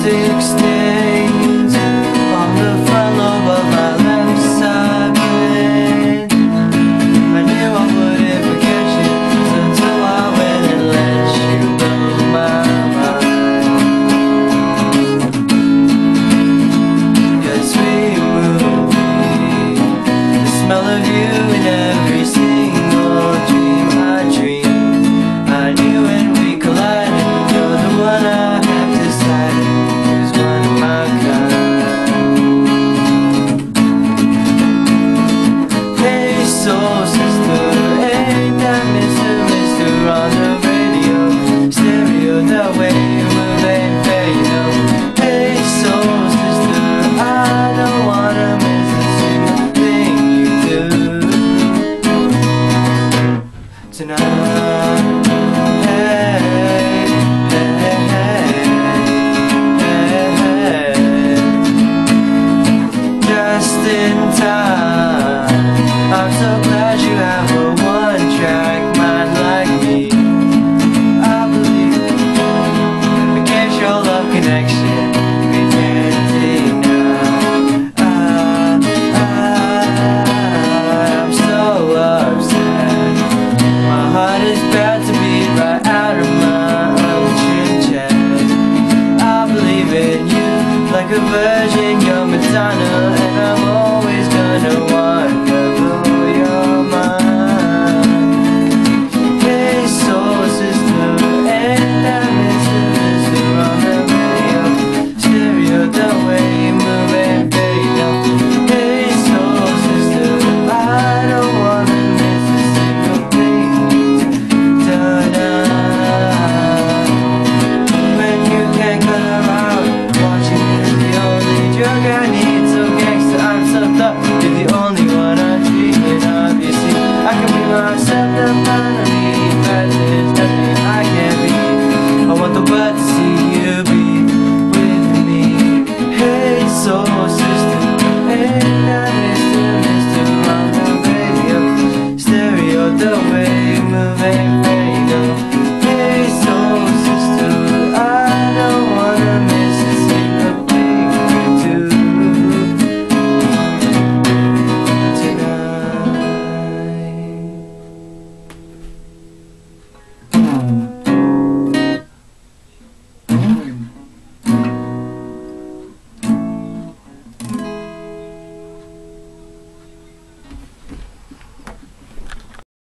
acoustic stains on the front lobe of my left side brain. I knew I wouldn't forget you until I went and let you blow my mind. Your sweet movie, the smell of you in every single dream I dream. I knew when we collided, you're the one I have decided was one of my kind. Hey soul sister, ain't that Mr. on the radio? Stereo, the way you move ain't fair, you know. Hey soul sister, I don't wanna miss a single thing you do tonight. Just in time, I'm so glad you have a one-track mind like me. I believe in case your love connection we can't deny. I'm so upset. My heart is about to beat right out of my own chest. I believe in you like a virgin, you're Madonna, and I'm always gonna